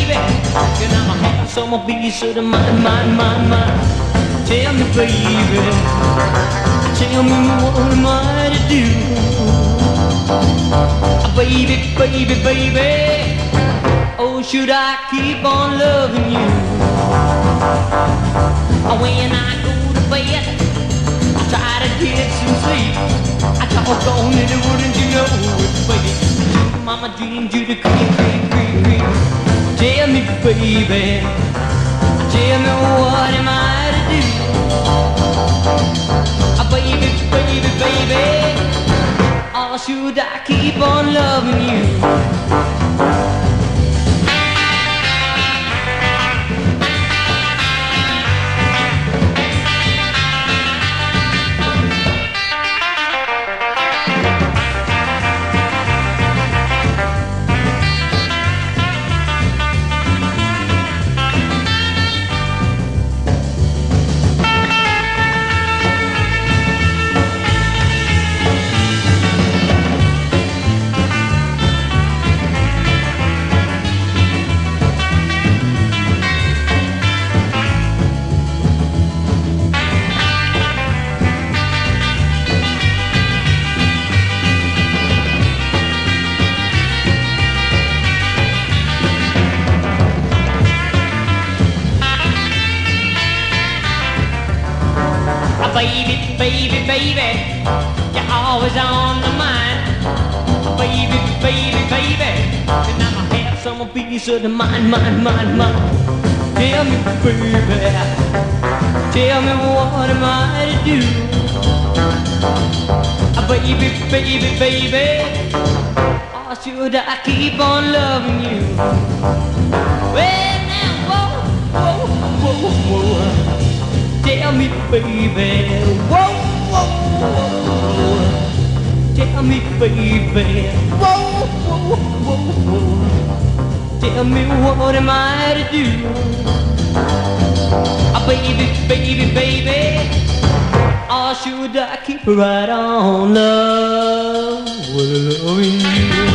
baby, can I have some piece of the mine? Tell me, baby, tell me what am I to do? Baby, oh, should I keep on loving you? When I go to bed, I try to get some sleep. I talk on it, wouldn't you know it, baby? Mama dreamed you to creep. Tell me, baby, tell me what am I to do? Baby, or should I keep on loving you? Baby, you're always on the mind. Baby, can I have some piece of the mine? Tell me, baby, tell me what am I to do? Baby, or should I keep on loving you? Well, now, whoa. Tell me, baby, whoa. Tell me, baby, whoa. Tell me what am I to do? Baby, or should I keep right on loving you?